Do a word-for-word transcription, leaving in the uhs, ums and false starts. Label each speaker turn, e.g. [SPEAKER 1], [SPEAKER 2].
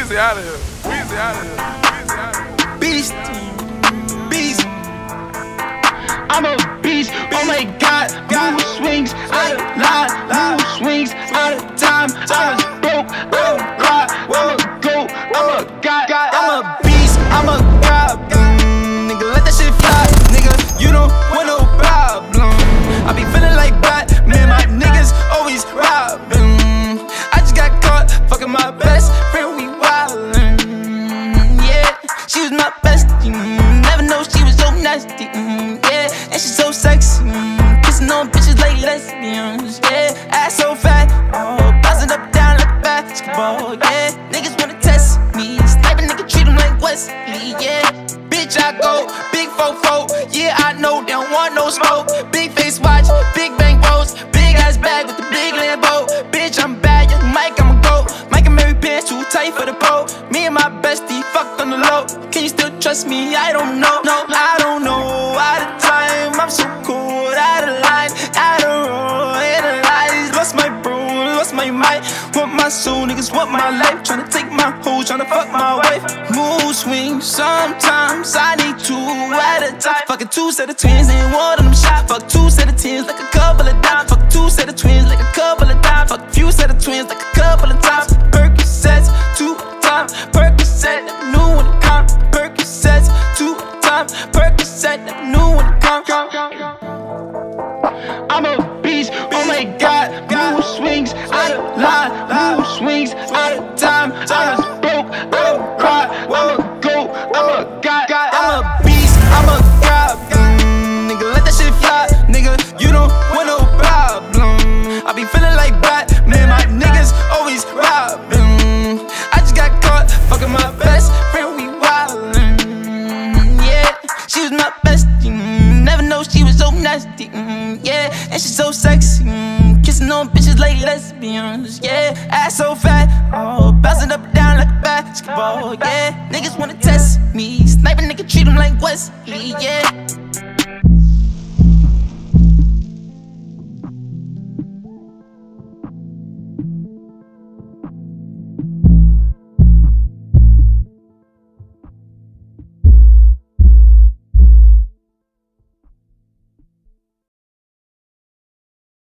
[SPEAKER 1] Weezy out of here. Weezy out of here. Weezy out of here.
[SPEAKER 2] Beast, beast. I'm a beast. Oh my God, mood swings out of line, mood swings out of time. I was broke, I'm a god, I'm a goat, I'm a god, I'm a beast, I'm a god. Mm, nigga, let that shit fly, nigga. You don't want no problem. I be feeling like Batman, my niggas always robbing. I just got caught fucking my best friend, we wildin'. Yeah, she was my bestie. Mm, never know she was so nasty. Mm, yeah, and she so sexy. Mm, kissing on bitches like lesbians. Yeah, ass so fat. Oh, bouncing up down like basketball. Yeah, niggas wanna test me. Sniper nigga treat them like Wesley. Yeah, bitch I go big fofo. Yeah, I know they don't want no smoke. Big face watch, big bang rolls, big ass bag with the big Lambo. Bitch I'm bad, young Mike I'm a goat. Mike and Mary pants too tight for the boat. Me and my bestie fucked on the low. Can you still trust me? I don't know, no, I don't know. Out of time, I'm so cold, out of line, out of roll, analyze. Lost my bro, lost my mind. Want my soul, niggas want my life. Tryna take my hoe, tryna fuck my wife. Mood swings, sometimes I need two at a time. Fucking two set of twins, ain't one of them shot. Fuck two set of tens like a couple of dimes. Fuck two set of twins like a couple of dimes. Fuck few set of twins like a couple of times. Percocets, two times. Percocet, never knew when it come. Percocets, two times. Percocet, never knew when it come. I'm a beast, oh my God. Mood swings out of line, mood swings out of time. I was broke, I'm a god, I'm a goat, I'm a god, I'm a beast, I'm a god. Mm, nigga, let that shit fly, nigga. You don't want no problem. I be feeling like Batman, my niggas always robbing. I just got caught fucking my best friend, we wildin'. Yeah, she was my bestie. Mm, never know she was so nasty. Mm, yeah, and she so sexy. Mm, kissing on bitches like lesbians. Yeah, ass so fat. Oh, bouncing up and down like a basketball. Yeah, niggas wanna test me. Sniper nigga treat them like Wesley. Yeah,